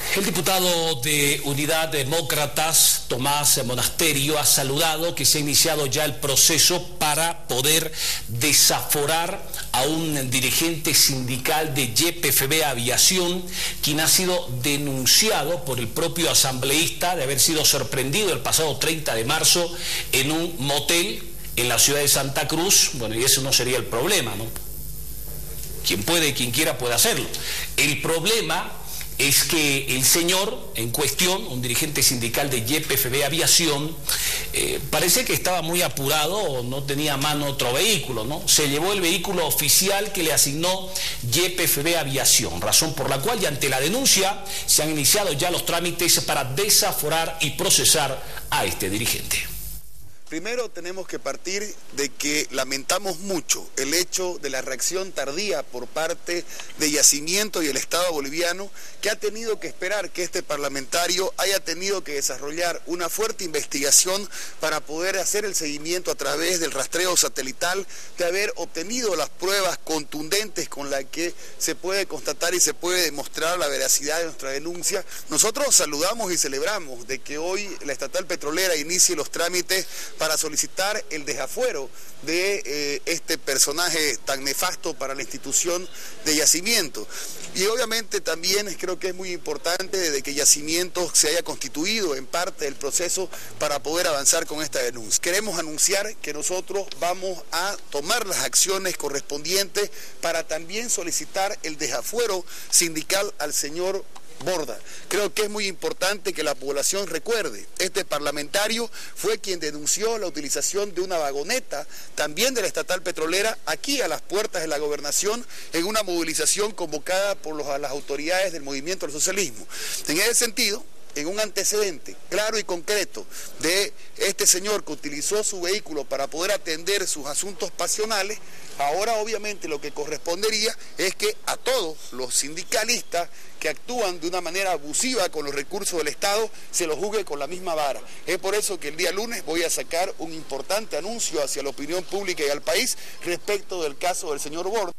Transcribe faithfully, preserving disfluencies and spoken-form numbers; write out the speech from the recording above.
El diputado de Unidad Demócratas, Tomás Monasterio, ha saludado que se ha iniciado ya el proceso para poder desaforar a un dirigente sindical de Y P F B Aviación, quien ha sido denunciado por el propio asambleísta de haber sido sorprendido el pasado treinta de marzo en un motel en la ciudad de Santa Cruz. Bueno, y eso no sería el problema, ¿no? Quien puede, quien quiera puede hacerlo. El problema es que el señor en cuestión, un dirigente sindical de Y P F B Aviación, eh, parece que estaba muy apurado o no tenía a mano otro vehículo, ¿no? Se llevó el vehículo oficial que le asignó Y P F B Aviación, razón por la cual, y ante la denuncia, se han iniciado ya los trámites para desaforar y procesar a este dirigente. Primero tenemos que partir de que lamentamos mucho el hecho de la reacción tardía por parte de Yacimiento y el Estado boliviano, que ha tenido que esperar que este parlamentario haya tenido que desarrollar una fuerte investigación para poder hacer el seguimiento a través del rastreo satelital, de haber obtenido las pruebas contundentes con las que se puede constatar y se puede demostrar la veracidad de nuestra denuncia. Nosotros saludamos y celebramos de que hoy la estatal petrolera inicie los trámites para solicitar el desafuero de eh, este personaje tan nefasto para la institución de Yacimiento. Y obviamente también creo que es muy importante de que Yacimiento se haya constituido en parte del proceso para poder avanzar con esta denuncia. Queremos anunciar que nosotros vamos a tomar las acciones correspondientes para también solicitar el desafuero sindical al señor Borda. Creo que es muy importante que la población recuerde, este parlamentario fue quien denunció la utilización de una vagoneta, también de la estatal petrolera, aquí a las puertas de la gobernación, en una movilización convocada por los, las autoridades del movimiento del socialismo. En ese sentido, en un antecedente claro y concreto de este señor que utilizó su vehículo para poder atender sus asuntos pasionales, ahora obviamente lo que correspondería es que a todos los sindicalistas que actúan de una manera abusiva con los recursos del Estado se los juzgue con la misma vara. Es por eso que el día lunes voy a sacar un importante anuncio hacia la opinión pública y al país respecto del caso del señor Borda.